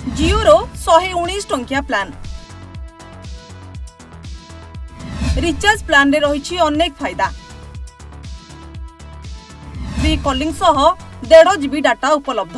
जिओर 119 टंकिया plan. Recharge plan रे रही अनेक फायदा। फ्री कॉलिंग सह 1.5 जीबी डाटा उपलब्ध।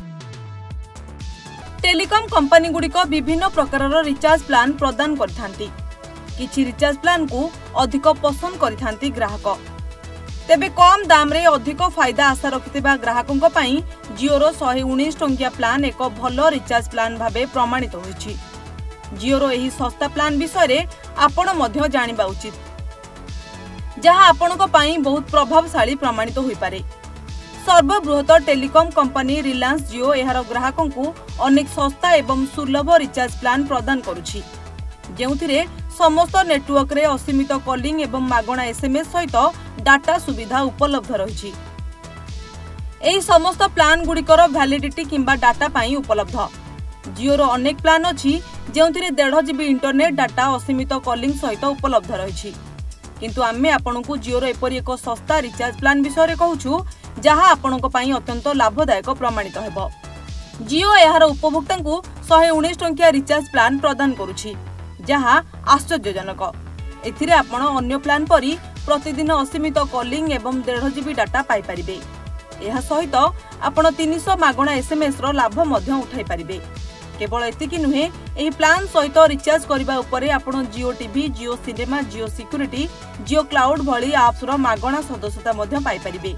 टेलीकॉम कंपनी गुड़िक विभिन्न प्रकार रिचार्ज प्लान प्रदान करथांती। किछि रिचार्ज प्लान को अधिक पसंद करथांती ग्राहक। तेबे कम दाम रे अधिक फायदा आशा रखिथिबा ग्राहकों पई जिओर 119 टंकिया प्लान एक भलो रिचार्ज प्लान भाबे प्रमाणित होइछि। जिओर एही सस्ता प्लान विषय रे आपण मध्य जानिबा उचित, जहां आपणक पई बहुत प्रभावशाली प्रमाणित होई पारे। सर्वबृहत टेलीकॉम कंपनी रिलायंस जिओ एहार ग्राहकों को अनेक सस्ता एवं सुलभ रिचार्ज प्लान प्रदान करुछि, जेउथिरे समस्त नेटवर्क रे असीमित कॉलिंग एवं मागणा एसएमएस सहित डाटा सुविधा उपलब्ध रहिछि। एही समस्त प्लान गुड़िकर वैलिडिटी किंबा डाटा पाई उपलब्ध। जिओर अनेक प्लान अछि जेउथिरे 1.5 जीबी इंटरनेट डाटा असीमित कॉलिंग सहित उपलब्ध रहिछि, किंतु आमे आपनकु जिओर एपरि एक सस्ता रिचार्ज प्लान विषय रे कहूछु जहां आपनक पई अत्यंत लाभदायक प्रमाणित हेबो। जिओ एहार उपभोक्तांकु 119 टंकिया रिचार्ज प्लान प्रदान करुछि, जहां आश्चर्यजनक। एथिरे आपण अन्य प्लान परि प्रतिदिन असीमित कॉलिंग एवं 1.5 जीबी डाटा पाई परिबे। एहा सहित आपण 300 मागणा एसएमएस रो लाभ मध्य उठाई परिबे। केवल एतिकी नुहे, एही प्लान सहित रिचार्ज करबा उपरे आपण Jio TV, Jio cinema, Jio security, Jio cloud भली एप्स रो मागणा सदस्यता मध्य पाई परिबे।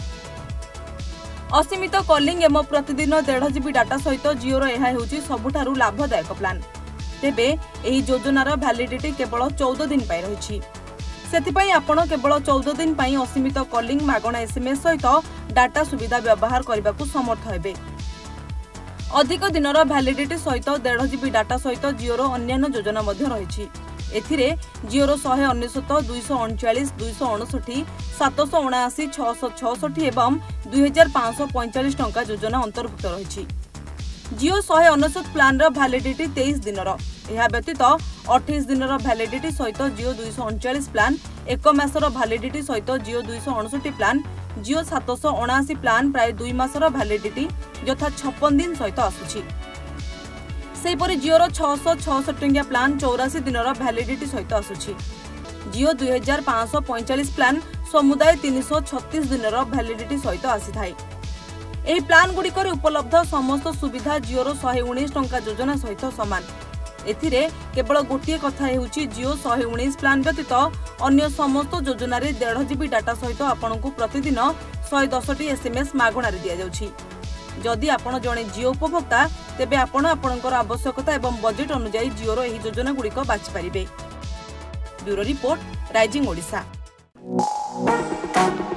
असीमित कॉलिंग एवं प्रतिदिन 1.5 जीबी डाटा सहित जिओर एहा हेउची सबुठारु लाभदायक प्लान। तेबे एही योजनार वैलिडिटी केवल 14 दिन पाई रहिछि। सेथिपई आपण केवल 14 दिन पाई असीमित कॉलिंग, मागणा एसएमएस सहित डाटा सुविधा व्यवहार करबाकू समर्थ हेबे। अधिक दिनर वैलिडिटी सहित 1.5 जीबी डाटा सहित जिओर अन्यान्य योजना मध्य रहिछि। एथिरे जिओर 199, 239, 259, 779, 666 एवं 2545 टंका योजना अंतर्भुक्त रहिछि। जिओ 199 प्लान रो वैलिडिटी 23 दिनर। एहा व्यतीत 28 दिनर वैलिडिटी सहित जिओ 239 प्लान, 1 मासर वैलिडिटी सहित जिओ 259 प्लान, जिओ 779 प्लान प्राय 2 मासर वैलिडिटी यथा 56 दिन सहित आसुछि। सेहिपरि जिओर 666 टंकिया प्लान 84 दिनर वैलिडिटी सहित आसुछि। जिओ 2545 प्लान समुदाय 336 दिनर वैलिडिटी सहित आसीथाय। एही प्लान गुड़िकर उपलब्ध समस्त सुविधा जिओर 119 टंका योजना सहित समान। एथिरे केवल गोटे कथा हेउची जिओ 119 प्लान व्यतीत अन्य समस्त योजना रे 1.5 जीबी डाटा सहित आपनकु प्रतिदिन 110 एसएमएस मागणा रे दिया जाउछि। जदि आपण जणे जिओ उपभोक्ता तेबे आपण आपणकर आवश्यकता एवं बजेट अनुसार जिओर एही योजना गुड़िक बाछि परिबे। Bureau report, rising Odisha.